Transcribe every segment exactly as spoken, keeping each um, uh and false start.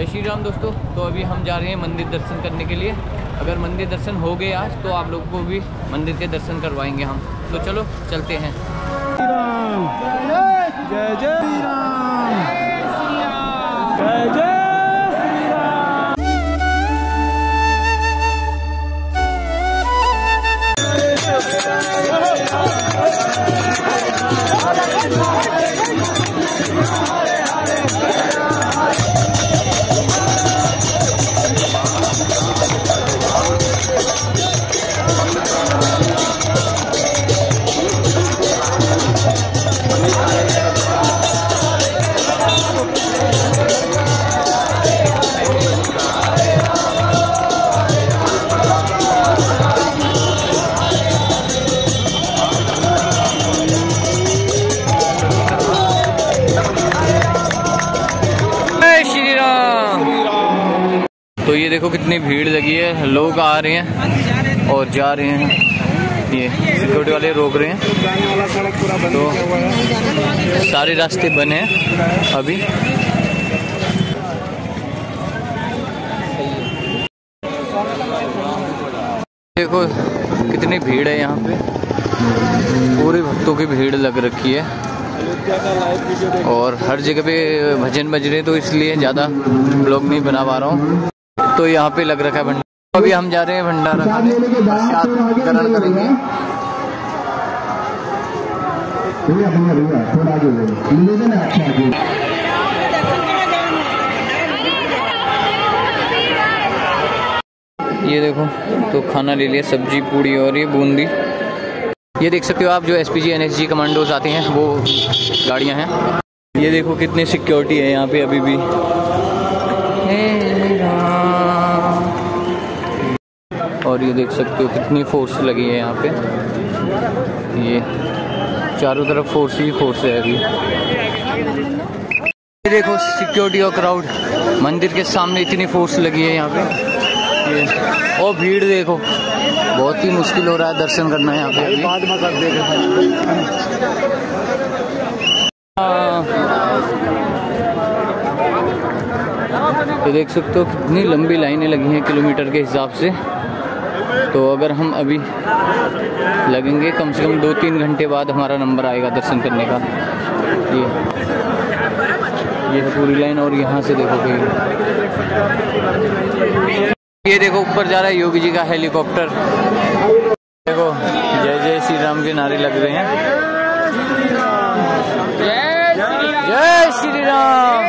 जय श्री राम दोस्तों। तो अभी हम जा रहे हैं मंदिर दर्शन करने के लिए। अगर मंदिर दर्शन हो गए आज तो आप लोगों को भी मंदिर के दर्शन करवाएंगे हम। तो चलो चलते हैं। जय जय श्री राम, जय जय श्री राम। तो ये देखो कितनी भीड़ लगी है, लोग आ रहे हैं और जा रहे हैं। ये सिक्योरिटी वाले रोक रहे हैं। तो सारे रास्ते बने हैं अभी। देखो कितनी भीड़ है यहाँ पे, पूरे भक्तों की भीड़ लग रखी है और हर जगह पे भजन बज रहे, तो इसलिए ज़्यादा ब्लॉग नहीं बना पा रहा हूँ। तो यहाँ पे लग रखा है भंडारा। अभी हम जा रहे हैं भंडारा खाने, ग्रहण करेंगे। ये देखो तो खाना ले लिया, सब्जी पूड़ी और ये बूंदी। ये देख सकते हो आप, जो एसपीजी एनएसजी कमांडोज आते हैं वो गाड़ियाँ हैं। ये देखो कितनी सिक्योरिटी है यहाँ पे अभी भी। और ये देख सकते हो कितनी फोर्स लगी है यहाँ पे। ये चारों तरफ फोर्स ही फोर्स है अभी। ये देखो सिक्योरिटी और क्राउड, मंदिर के सामने इतनी फोर्स लगी है यहाँ पे। ये और भीड़ देखो, बहुत ही मुश्किल हो रहा है दर्शन करना यहाँ पे। बाद में कर ये देख सकते हो कितनी लंबी लाइनें लगी हैं किलोमीटर के हिसाब से। तो अगर हम अभी लगेंगे, कम से कम दो तीन घंटे बाद हमारा नंबर आएगा दर्शन करने का। ये ये है पूरी लाइन। और यहाँ से देखो कहीं, ये देखो ऊपर जा रहा है योगी जी का हेलीकॉप्टर। देखो जय जय श्री राम के नारे लग रहे हैं। जय श्री राम,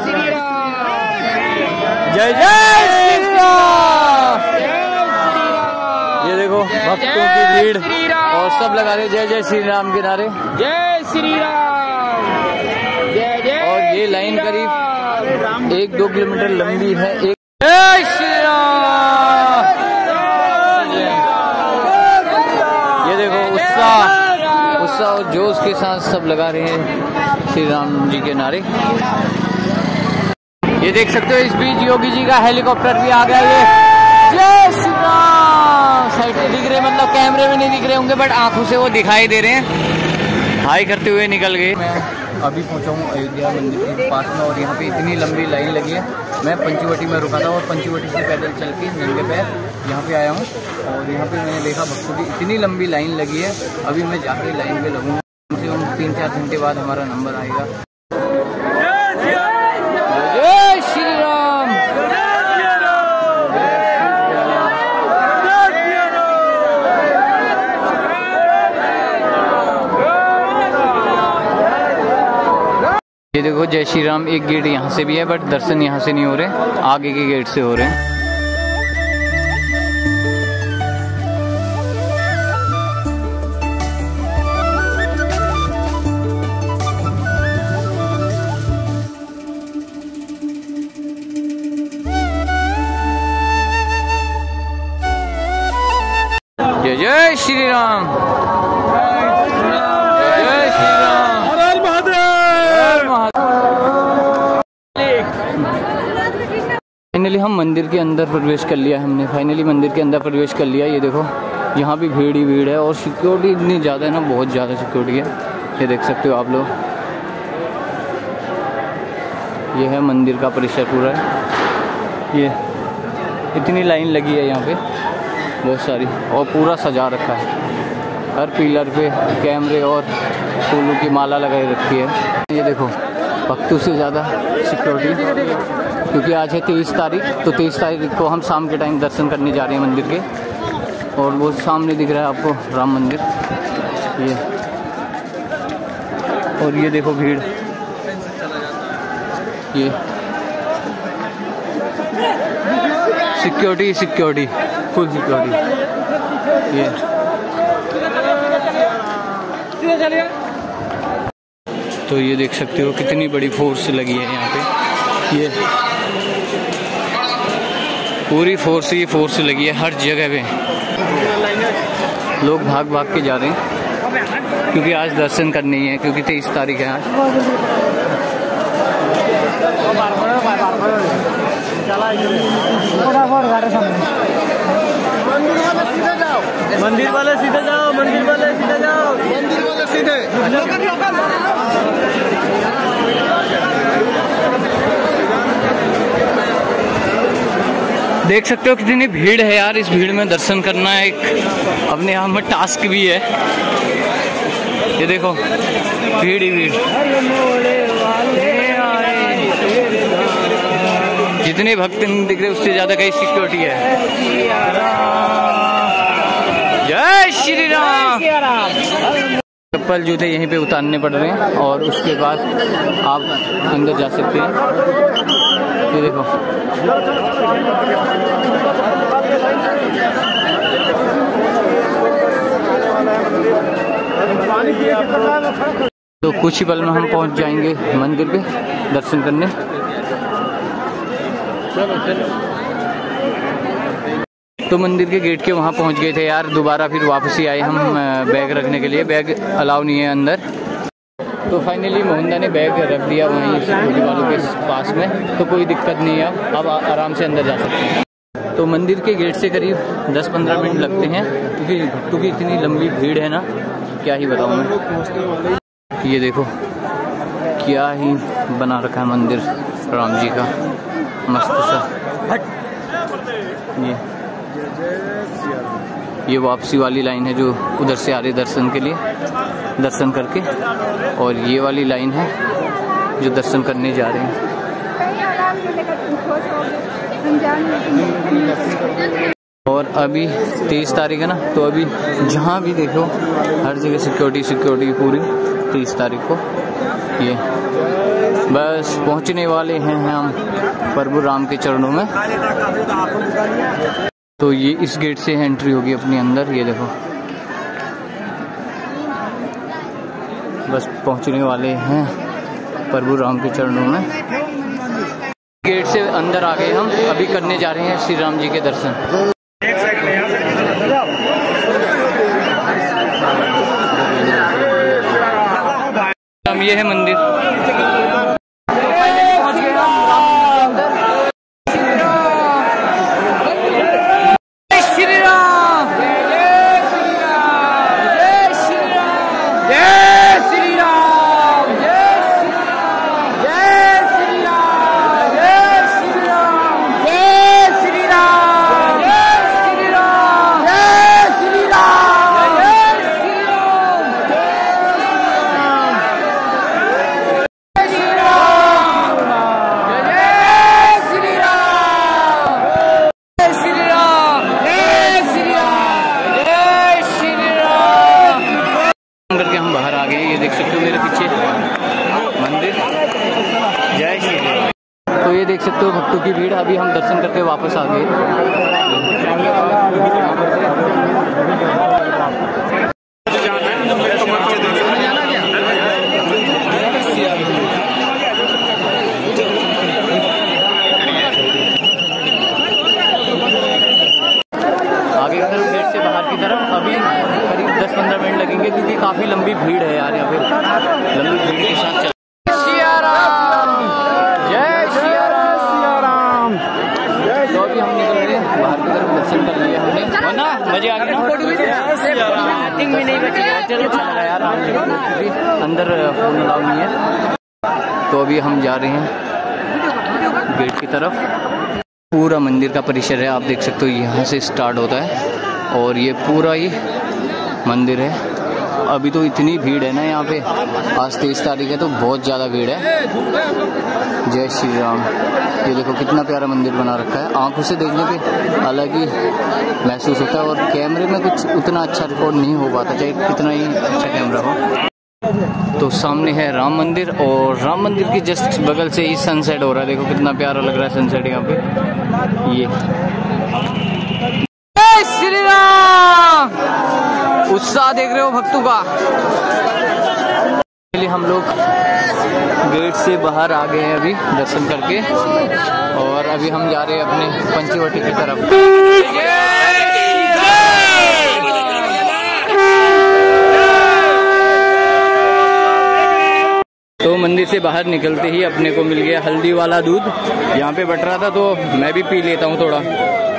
जय जय श्री राम। ये देखो भक्तों की भीड़ और सब लगा रहे जय जय श्री राम के नारे। जय श्री राम, जय जय। और ये लाइन करीब एक दो किलोमीटर लंबी है। एक जय श्री राम। ये देखो उत्साह उत्साह और जोश के साथ सब लगा रहे हैं श्री राम जी के नारे। ये देख सकते हो इस बीच योगी जी का हेलीकॉप्टर भी आ गया। ये जय श्री राम। साइड से दिख रहे, मतलब कैमरे में नहीं दिख रहे होंगे, बट आंखों से वो दिखाई दे रहे हैं। हाई करते हुए निकल गए। मैं अभी पहुंचा हूँ अयोध्या मंदिर के पास में और यहाँ पे इतनी लंबी लाइन लगी है। मैं पंचवटी में रुका था और पंचवटी से पैदल चल के नंगे पैर यहाँ पे आया हूँ। और यहाँ पे मैंने देखा भक्तों की इतनी लंबी लाइन लगी है। अभी मैं जाके लाइन पे लगूँगा, कम से कम तीन चार घंटे बाद हमारा नंबर आएगा। जय श्री राम। ये देखो जय श्री राम। एक गेट यहाँ से भी है, बट दर्शन यहाँ से नहीं हो रहे, आगे के गेट से हो रहे हैं। जय जय श्री राम, जय श्री राम। हर हर महादेव। फाइनली हम मंदिर के अंदर प्रवेश कर लिया। हमने फाइनली मंदिर के अंदर प्रवेश कर लिया। ये देखो यहाँ भी भीड़ ही भीड़ है और सिक्योरिटी इतनी ज़्यादा है ना, बहुत ज़्यादा सिक्योरिटी है। ये देख सकते हो आप लोग। ये है मंदिर का परिसर पूरा है। ये इतनी लाइन लगी है यहाँ पे बहुत सारी, और पूरा सजा रखा है। हर पिलर पे कैमरे और फूलों की माला लगाई रखी है। ये देखो भक्तों से ज़्यादा सिक्योरिटी, क्योंकि आज है तेईस तारीख, तो तेईस तारीख को हम शाम के टाइम दर्शन करने जा रहे हैं मंदिर के। और वो सामने दिख रहा है आपको राम मंदिर ये, और ये देखो भीड़, ये सिक्योरिटी सिक्योरिटी फुल सिक्योरिटी। ये तो ये देख सकते हो कितनी बड़ी फोर्स लगी है यहाँ पे, ये पूरी फोर्स ही फोर्स लगी है हर जगह पे। लोग भाग भाग के जा रहे हैं क्योंकि आज दर्शन करने ही है, क्योंकि तेईस तारीख है आज। मंदिर वाले सीधे जाओ, मंदिर वाले सीधे जाओ, मंदिर वाले सीधे। देख सकते हो कितनी भीड़ है यार। इस भीड़ में दर्शन करना एक अपने आप में टास्क भी है। ये देखो भीड़ ही भीड़, जितने भक्त नहीं दिख रहे उससे ज्यादा कहीं सिक्योरिटी है। जय श्री राम। चप्पल जूते यहीं पे उतारने पड़ रहे हैं और उसके बाद आप अंदर जा सकते हैं। ये देखो तो कुछ ही पल में हम पहुंच जाएंगे मंदिर पे दर्शन करने। तो मंदिर के गेट के वहाँ पहुँच गए थे यार। दोबारा फिर वापसी आए हम बैग रखने के लिए, बैग अलाउ नहीं है अंदर। तो फाइनली मोहनदा ने बैग रख दिया वहीं सिक्योरिटी वालों के पास में, तो कोई दिक्कत नहीं है, अब आराम से अंदर जा सकते हैं। तो मंदिर के गेट से करीब दस पंद्रह मिनट लगते हैं, क्योंकि भक्तों की इतनी लंबी भीड़ है ना, क्या ही बताऊँ मैं। ये देखो क्या ही बना रखा है मंदिर राम जी का, मस्त सा। ये ये वापसी वाली लाइन है जो उधर से आ रही दर्शन के लिए, दर्शन करके, और ये वाली लाइन है जो दर्शन करने जा रहे हैं। और अभी तेईस तारीख है ना, तो अभी जहाँ भी देखो हर जगह सिक्योरिटी सिक्योरिटी पूरी। तेईस तारीख को ये बस पहुँचने वाले हैं हम प्रभु राम के चरणों में। तो ये इस गेट से एंट्री होगी अपनी अंदर। ये देखो बस पहुंचने वाले हैं प्रभु राम के चरणों में। गेट से अंदर आ गए हम, अभी करने जा रहे हैं श्री राम जी के दर्शन। ये है मंदिर। करके हम बाहर आ गए। ये देख सकते हो मेरे पीछे मंदिर। जय श्री राम। तो ये देख सकते हो भक्तों की भीड़। अभी हम दर्शन करके वापस आ गए। आगे की तरफ गेट से बाहर की तरफ अभी करीब दस पंद्रह मिनट लगेंगे, क्योंकि काफी लंबी भीड़ है यार यहाँ पे। लंबी भीड़ के साथ चल। सिया राम, जय सिया राम। तो अभी हम निकल रहे हैं बाहर की तरफ। दर्शन कर लिए हमने, ना मजे आ गए। भी नहीं बची चलो यार, अंदर फोन अलाउ नहीं है। तो अभी हम जा रहे हैं गेट की तरफ। पूरा मंदिर का परिसर है, आप देख सकते हो यहाँ से स्टार्ट होता है और ये पूरा ही मंदिर है। अभी तो इतनी भीड़ है ना यहाँ पे, आज तेईस तारीख है तो बहुत ज़्यादा भीड़ है। जय श्री राम। ये देखो कितना प्यारा मंदिर बना रखा है, आंखों से देखने पे अलग ही महसूस होता है और कैमरे में कुछ उतना अच्छा रिकॉर्ड नहीं हो पाता, चाहे कितना ही अच्छा कैमरा हो। तो सामने है राम मंदिर और राम मंदिर के जस्ट बगल से ही सनसेट हो रहा है। देखो कितना प्यारा लग रहा है सनसेट यहाँ पे। ये जय श्री राम। उत्साह देख रहे हो भक्तों का। पहले हम लोग गेट से बाहर आ गए हैं अभी दर्शन करके और अभी हम जा रहे हैं अपने पंचवटी की तरफ। तो मंदिर से बाहर निकलते ही अपने को मिल गया हल्दी वाला दूध। यहाँ पे बट रहा था तो मैं भी पी लेता हूँ थोड़ा।